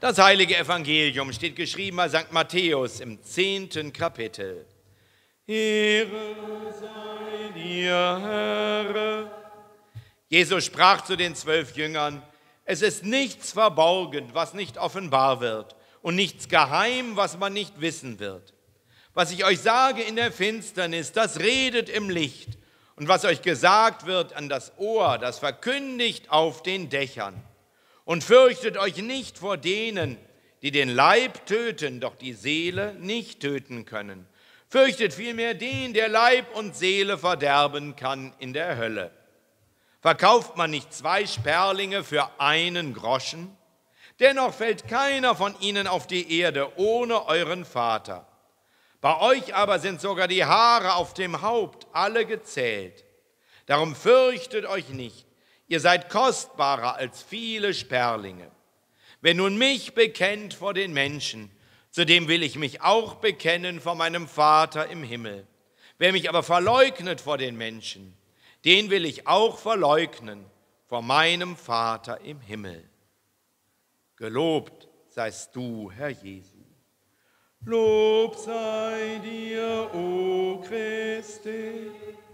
Das heilige Evangelium steht geschrieben bei St. Matthäus im 10. Kapitel. Ehre sei dir, Herr. Jesus sprach zu den 12 Jüngern: Es ist nichts verborgen, was nicht offenbar wird, und nichts geheim, was man nicht wissen wird. Was ich euch sage in der Finsternis, das redet im Licht, und was euch gesagt wird an das Ohr, das verkündigt auf den Dächern. Und fürchtet euch nicht vor denen, die den Leib töten, doch die Seele nicht töten können. Fürchtet vielmehr den, der Leib und Seele verderben kann in der Hölle. Verkauft man nicht 2 Sperlinge für 1 Groschen? Dennoch fällt keiner von ihnen auf die Erde ohne euren Vater. Bei euch aber sind sogar die Haare auf dem Haupt alle gezählt. Darum fürchtet euch nicht, ihr seid kostbarer als viele Sperlinge. Wer nun mich bekennt vor den Menschen, zu dem will ich mich auch bekennen vor meinem Vater im Himmel. Wer mich aber verleugnet vor den Menschen, den will ich auch verleugnen vor meinem Vater im Himmel. Gelobt seist du, Herr Jesu. Lob sei dir, o Christi.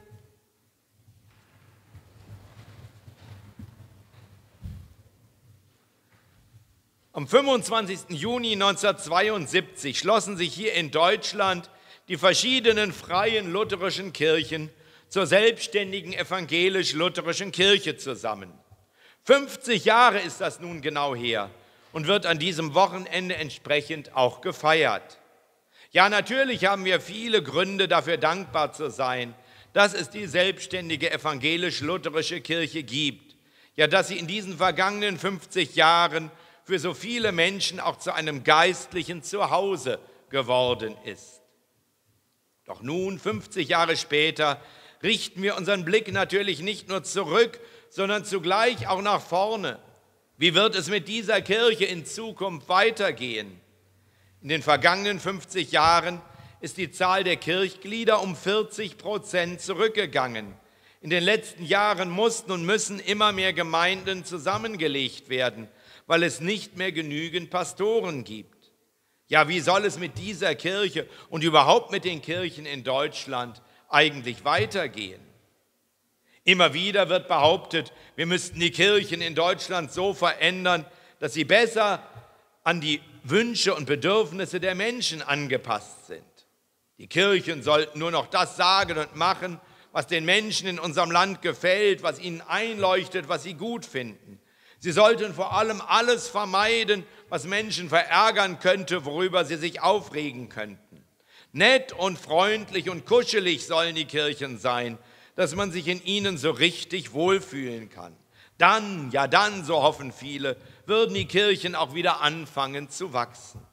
Am 25. Juni 1972 schlossen sich hier in Deutschland die verschiedenen freien lutherischen Kirchen zur selbstständigen evangelisch-lutherischen Kirche zusammen. 50 Jahre ist das nun genau her und wird an diesem Wochenende entsprechend auch gefeiert. Ja, natürlich haben wir viele Gründe dafür dankbar zu sein, dass es die selbstständige evangelisch-lutherische Kirche gibt. Ja, dass sie in diesen vergangenen 50 Jahren für so viele Menschen auch zu einem geistlichen Zuhause geworden ist. Doch nun, 50 Jahre später, richten wir unseren Blick natürlich nicht nur zurück, sondern zugleich auch nach vorne. Wie wird es mit dieser Kirche in Zukunft weitergehen? In den vergangenen 50 Jahren ist die Zahl der Kirchglieder um 40% zurückgegangen. In den letzten Jahren mussten und müssen immer mehr Gemeinden zusammengelegt werden, weil es nicht mehr genügend Pastoren gibt. Ja, wie soll es mit dieser Kirche und überhaupt mit den Kirchen in Deutschland eigentlich weitergehen? Immer wieder wird behauptet, wir müssten die Kirchen in Deutschland so verändern, dass sie besser an die Wünsche und Bedürfnisse der Menschen angepasst sind. Die Kirchen sollten nur noch das sagen und machen, was den Menschen in unserem Land gefällt, was ihnen einleuchtet, was sie gut finden. Sie sollten vor allem alles vermeiden, was Menschen verärgern könnte, worüber sie sich aufregen könnten. Nett und freundlich und kuschelig sollen die Kirchen sein, dass man sich in ihnen so richtig wohlfühlen kann. Dann, ja dann, so hoffen viele, würden die Kirchen auch wieder anfangen zu wachsen.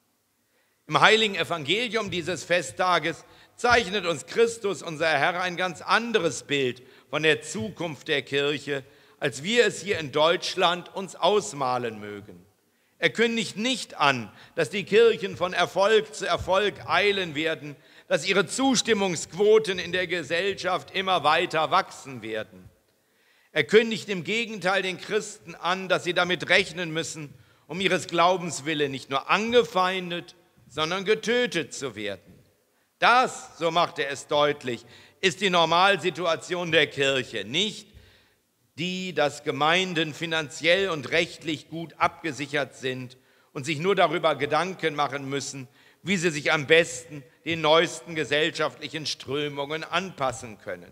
Im heiligen Evangelium dieses Festtages zeichnet uns Christus, unser Herr, ein ganz anderes Bild von der Zukunft der Kirche, als wir es hier in Deutschland uns ausmalen mögen. Er kündigt nicht an, dass die Kirchen von Erfolg zu Erfolg eilen werden, dass ihre Zustimmungsquoten in der Gesellschaft immer weiter wachsen werden. Er kündigt im Gegenteil den Christen an, dass sie damit rechnen müssen, um ihres Glaubens willen nicht nur angefeindet, sondern getötet zu werden. Das, so macht er es deutlich, ist die Normalsituation der Kirche, nicht die, dass Gemeinden finanziell und rechtlich gut abgesichert sind und sich nur darüber Gedanken machen müssen, wie sie sich am besten den neuesten gesellschaftlichen Strömungen anpassen können.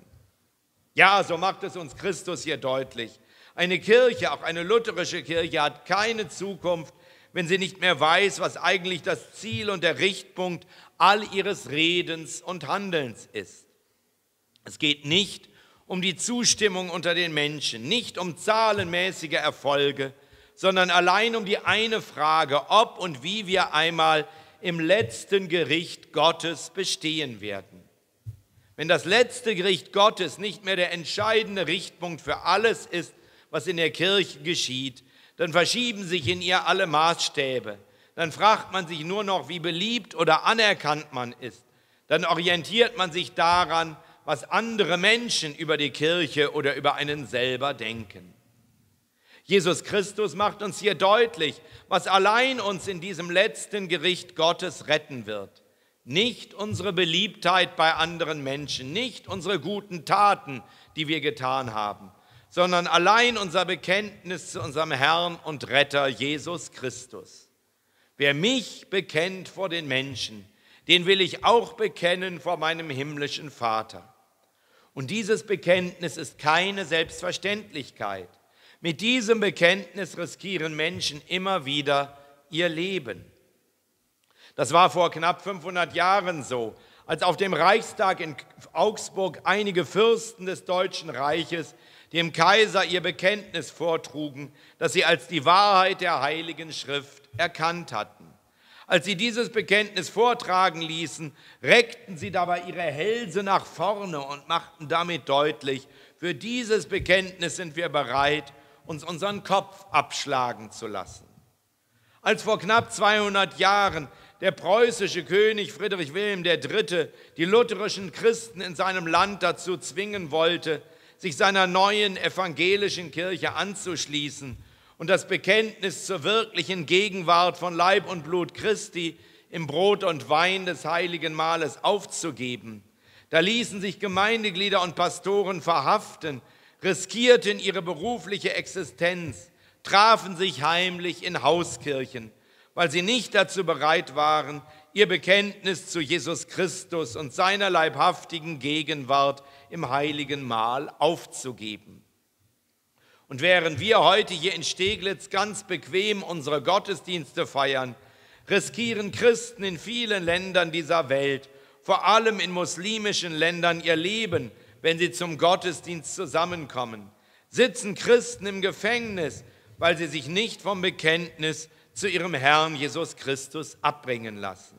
Ja, so macht es uns Christus hier deutlich. Eine Kirche, auch eine lutherische Kirche, hat keine Zukunft, wenn sie nicht mehr weiß, was eigentlich das Ziel und der Richtpunkt all ihres Redens und Handelns ist. Es geht nicht um die Zustimmung unter den Menschen, nicht um zahlenmäßige Erfolge, sondern allein um die eine Frage, ob und wie wir einmal im letzten Gericht Gottes bestehen werden. Wenn das letzte Gericht Gottes nicht mehr der entscheidende Richtpunkt für alles ist, was in der Kirche geschieht, dann verschieben sich in ihr alle Maßstäbe. Dann fragt man sich nur noch, wie beliebt oder anerkannt man ist. Dann orientiert man sich daran, was andere Menschen über die Kirche oder über einen selber denken. Jesus Christus macht uns hier deutlich, was allein uns in diesem letzten Gericht Gottes retten wird. Nicht unsere Beliebtheit bei anderen Menschen, nicht unsere guten Taten, die wir getan haben, sondern allein unser Bekenntnis zu unserem Herrn und Retter Jesus Christus. Wer mich bekennt vor den Menschen, den will ich auch bekennen vor meinem himmlischen Vater. Und dieses Bekenntnis ist keine Selbstverständlichkeit. Mit diesem Bekenntnis riskieren Menschen immer wieder ihr Leben. Das war vor knapp 500 Jahren so, als auf dem Reichstag in Augsburg einige Fürsten des Deutschen Reiches dem Kaiser ihr Bekenntnis vortrugen, das sie als die Wahrheit der Heiligen Schrift erkannt hatten. Als sie dieses Bekenntnis vortragen ließen, reckten sie dabei ihre Hälse nach vorne und machten damit deutlich, für dieses Bekenntnis sind wir bereit, uns unseren Kopf abschlagen zu lassen. Als vor knapp 200 Jahren der preußische König Friedrich Wilhelm III. Die lutherischen Christen in seinem Land dazu zwingen wollte, sich seiner neuen evangelischen Kirche anzuschließen und das Bekenntnis zur wirklichen Gegenwart von Leib und Blut Christi im Brot und Wein des heiligen Mahles aufzugeben. Da ließen sich Gemeindeglieder und Pastoren verhaften, riskierten ihre berufliche Existenz, trafen sich heimlich in Hauskirchen, weil sie nicht dazu bereit waren, ihr Bekenntnis zu Jesus Christus und seiner leibhaftigen Gegenwart im heiligen Mahl aufzugeben. Und während wir heute hier in Steglitz ganz bequem unsere Gottesdienste feiern, riskieren Christen in vielen Ländern dieser Welt, vor allem in muslimischen Ländern, ihr Leben, wenn sie zum Gottesdienst zusammenkommen. Sitzen Christen im Gefängnis, weil sie sich nicht vom Bekenntnis zu ihrem Herrn Jesus Christus abbringen lassen.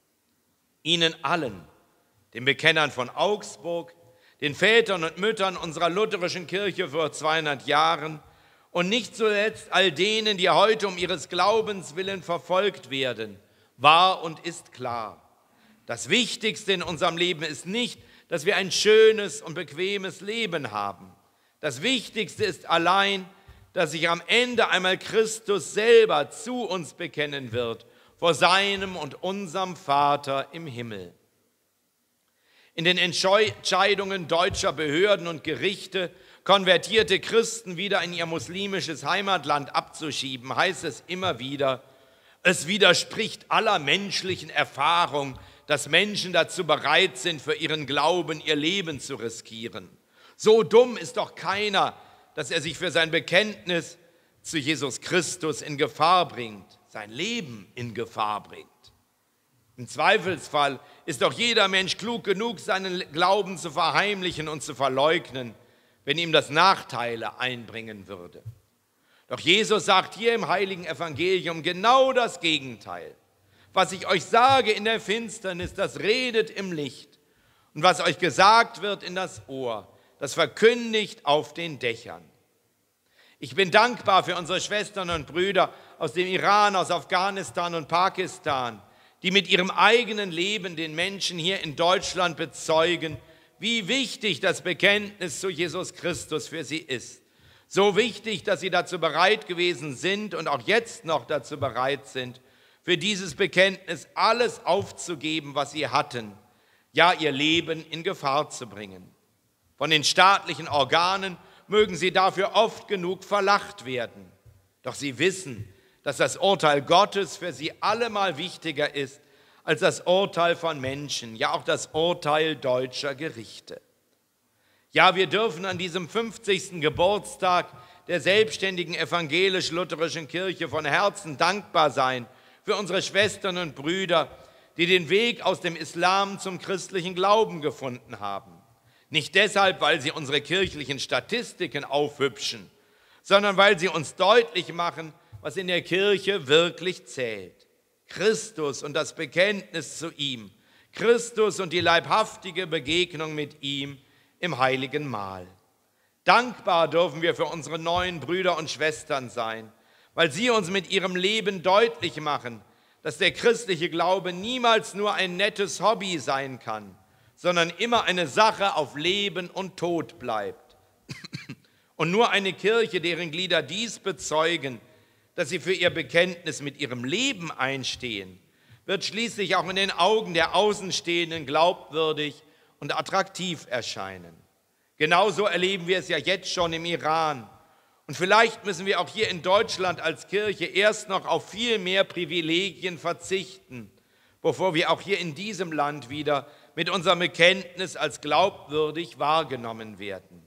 Ihnen allen, den Bekennern von Augsburg, den Vätern und Müttern unserer lutherischen Kirche vor 200 Jahren und nicht zuletzt all denen, die heute um ihres Glaubens willen verfolgt werden, war und ist klar: Das Wichtigste in unserem Leben ist nicht, dass wir ein schönes und bequemes Leben haben. Das Wichtigste ist allein, dass sich am Ende einmal Christus selber zu uns bekennen wird, vor seinem und unserem Vater im Himmel. In den Entscheidungen deutscher Behörden und Gerichte, konvertierte Christen wieder in ihr muslimisches Heimatland abzuschieben, heißt es immer wieder: Es widerspricht aller menschlichen Erfahrung, dass Menschen dazu bereit sind, für ihren Glauben ihr Leben zu riskieren. So dumm ist doch keiner, dass er sich für sein Bekenntnis zu Jesus Christus in Gefahr bringt, sein Leben in Gefahr bringt. Im Zweifelsfall ist doch jeder Mensch klug genug, seinen Glauben zu verheimlichen und zu verleugnen, wenn ihm das Nachteile einbringen würde. Doch Jesus sagt hier im heiligen Evangelium genau das Gegenteil. Was ich euch sage in der Finsternis, das redet im Licht. Und was euch gesagt wird in das Ohr, das verkündigt auf den Dächern. Ich bin dankbar für unsere Schwestern und Brüder aus dem Iran, aus Afghanistan und Pakistan, die mit ihrem eigenen Leben den Menschen hier in Deutschland bezeugen, wie wichtig das Bekenntnis zu Jesus Christus für sie ist. So wichtig, dass sie dazu bereit gewesen sind und auch jetzt noch dazu bereit sind, für dieses Bekenntnis alles aufzugeben, was sie hatten, ja, ihr Leben in Gefahr zu bringen. Von den staatlichen Organen mögen sie dafür oft genug verlacht werden. Doch sie wissen, dass das Urteil Gottes für sie allemal wichtiger ist als das Urteil von Menschen, ja auch das Urteil deutscher Gerichte. Ja, wir dürfen an diesem 50. Geburtstag der selbstständigen evangelisch-lutherischen Kirche von Herzen dankbar sein für unsere Schwestern und Brüder, die den Weg aus dem Islam zum christlichen Glauben gefunden haben. Nicht deshalb, weil sie unsere kirchlichen Statistiken aufhübschen, sondern weil sie uns deutlich machen, was in der Kirche wirklich zählt. Christus und das Bekenntnis zu ihm, Christus und die leibhaftige Begegnung mit ihm im heiligen Mahl. Dankbar dürfen wir für unsere neuen Brüder und Schwestern sein, weil sie uns mit ihrem Leben deutlich machen, dass der christliche Glaube niemals nur ein nettes Hobby sein kann, sondern immer eine Sache auf Leben und Tod bleibt. Und nur eine Kirche, deren Glieder dies bezeugen, dass sie für ihr Bekenntnis mit ihrem Leben einstehen, wird schließlich auch in den Augen der Außenstehenden glaubwürdig und attraktiv erscheinen. Genauso erleben wir es ja jetzt schon im Iran. Und vielleicht müssen wir auch hier in Deutschland als Kirche erst noch auf viel mehr Privilegien verzichten, bevor wir auch hier in diesem Land wieder mit unserem Bekenntnis als glaubwürdig wahrgenommen werden.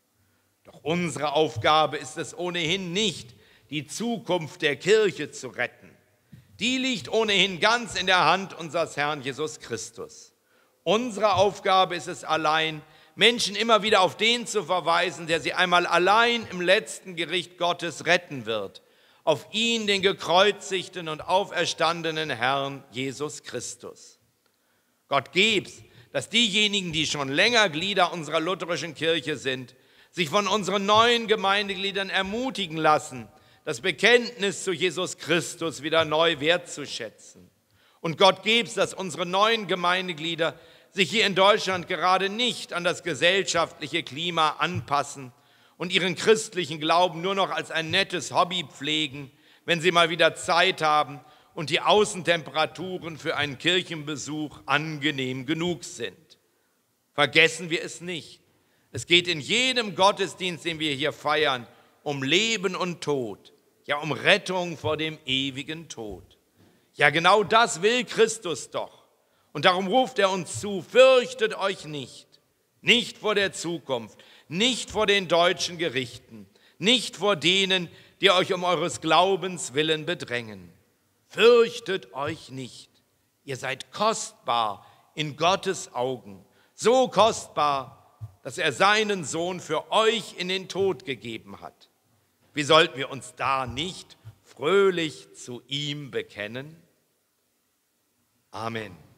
Doch unsere Aufgabe ist es ohnehin nicht, die Zukunft der Kirche zu retten. Die liegt ohnehin ganz in der Hand unseres Herrn Jesus Christus. Unsere Aufgabe ist es allein, Menschen immer wieder auf den zu verweisen, der sie einmal allein im letzten Gericht Gottes retten wird, auf ihn, den gekreuzigten und auferstandenen Herrn Jesus Christus. Gott geb's, dass diejenigen, die schon länger Glieder unserer lutherischen Kirche sind, sich von unseren neuen Gemeindegliedern ermutigen lassen, das Bekenntnis zu Jesus Christus wieder neu wertzuschätzen. Und Gott geb's, dass unsere neuen Gemeindeglieder sich hier in Deutschland gerade nicht an das gesellschaftliche Klima anpassen und ihren christlichen Glauben nur noch als ein nettes Hobby pflegen, wenn sie mal wieder Zeit haben und die Außentemperaturen für einen Kirchenbesuch angenehm genug sind. Vergessen wir es nicht. Es geht in jedem Gottesdienst, den wir hier feiern, um Leben und Tod, ja um Rettung vor dem ewigen Tod. Ja, genau das will Christus doch. Und darum ruft er uns zu, fürchtet euch nicht, nicht vor der Zukunft, nicht vor den deutschen Gerichten, nicht vor denen, die euch um eures Glaubens willen bedrängen. Fürchtet euch nicht, ihr seid kostbar in Gottes Augen, so kostbar, dass er seinen Sohn für euch in den Tod gegeben hat. Wie sollten wir uns da nicht fröhlich zu ihm bekennen? Amen.